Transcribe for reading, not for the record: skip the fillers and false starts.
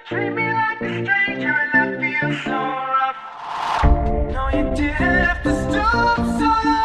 Treat me like a stranger and I feel so rough. No, you didn't have to stoop so low.